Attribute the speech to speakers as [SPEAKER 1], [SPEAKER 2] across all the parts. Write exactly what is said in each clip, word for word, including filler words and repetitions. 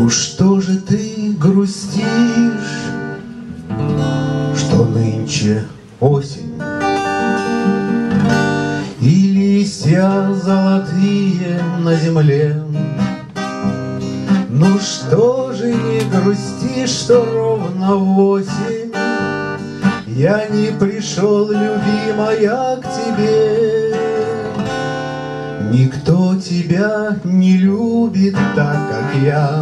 [SPEAKER 1] Ну что же ты грустишь, что нынче осень, и листья золотые на земле? Ну что же не грустишь, что ровно в осень я не пришел, любимая, к тебе? Никто тебя не любит так, как я,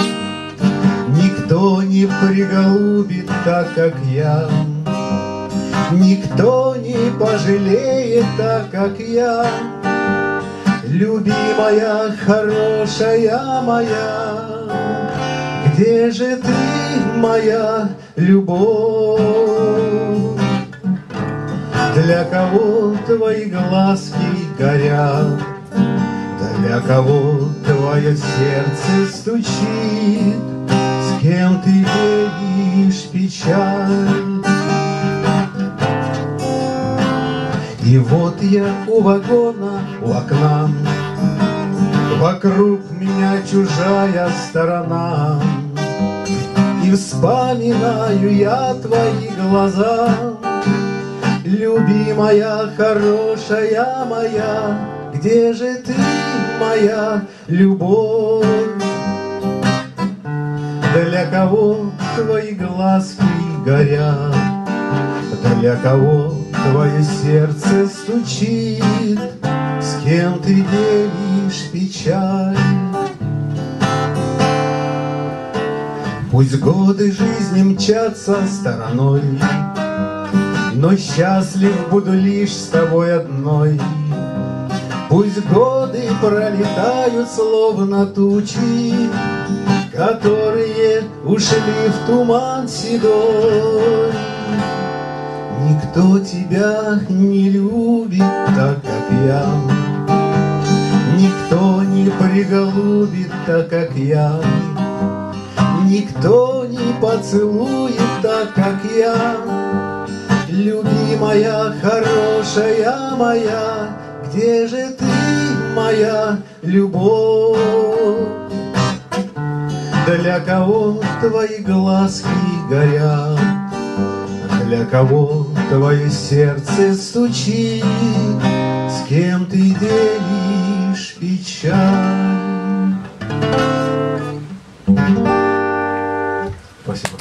[SPEAKER 1] никто не приголубит так, как я, никто не пожалеет так, как я. Любимая, хорошая моя, где же ты, моя любовь? Для кого твои глазки горят, для кого твое сердце стучит, с кем ты делишь печаль? И вот я у вагона, у окна, вокруг меня чужая сторона, и вспоминаю я твои глаза. Любимая, хорошая моя, где же ты, моя любовь? Для кого твои глазки горят, для кого твое сердце стучит, с кем ты делишь печаль? Пусть годы жизни мчатся стороной, но счастлив буду лишь с тобой одной. Пусть годы пролетают словно тучи, которые ушли в туман седой. Никто тебя не любит так, как я, никто не приголубит так, как я, никто не поцелует так, как я. Любимая, хорошая моя, где же ты, моя любовь? Для кого твои глазки горят, для кого твое сердце стучит, с кем ты делишь печаль? Спасибо.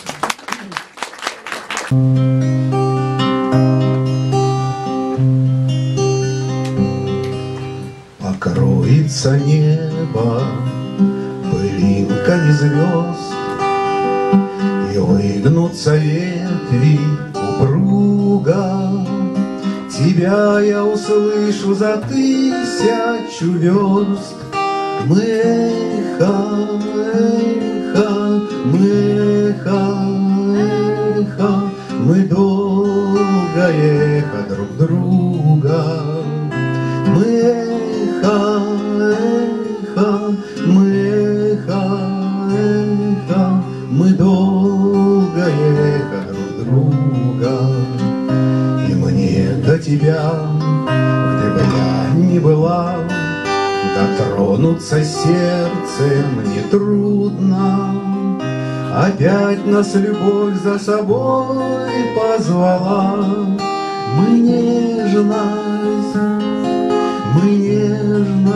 [SPEAKER 1] Покроется небо пылинками звезд, и выгнутся ветви упруга. Тебя я услышу за тысячу верст. Мы эхо, эхо, мы эхо, эхо, мы долгое эхо друг друга. Мы эхо, эхо, мы эхо, эхо, мы долгое эхо друг друга. И мне до тебя, где бы я ни была, дотронуться сердцем нетрудно. Опять нас любовь за собой позвала. Мы нежность, мы нежность,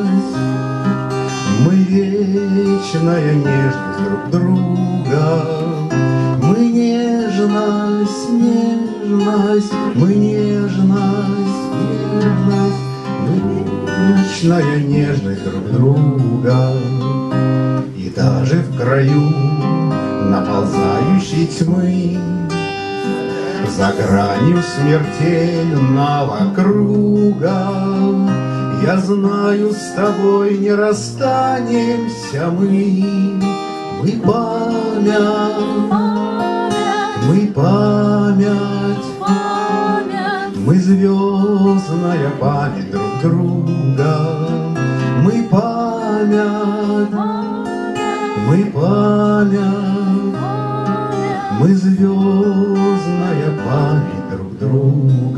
[SPEAKER 1] мы вечная нежность друг друга. Мы нежность, нежность, мы нежность, нежность, мы вечная нежность друг друга. И даже в краю наползающей тьмы, за гранью смертельного круга, я знаю, с тобой не расстанемся мы. Мы память, мы память, мы звездная память друг друга. Мы память, мы память, мы звездная память друг друга.